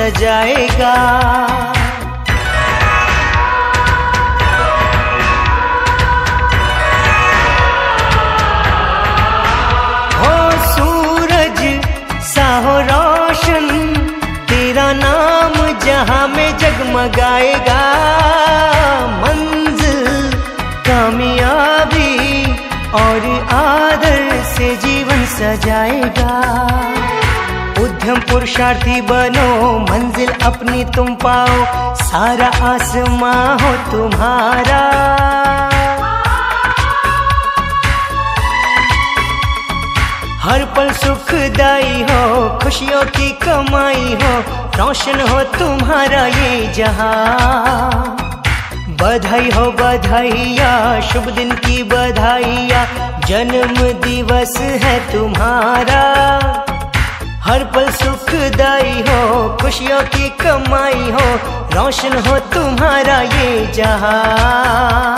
सजाएगा। हो सूरज सा हो रोशन, तेरा नाम जहां में जगमगाएगा। मंजिल कामयाबी और आदर से जीवन सजाएगा। उद्यम पुरुषार्थी बनो, मंजिल अपनी तुम पाओ, सारा आसमां हो तुम्हारा। हर पल सुखदाई हो, खुशियों की कमाई हो, रोशन हो तुम्हारा ये जहां। बधाई हो बधाइया, शुभ दिन की बधाइया, जन्म दिवस है तुम्हारा। हर पल सुखदाई हो, खुशियों की कमाई हो, रोशन हो तुम्हारा ये जहां।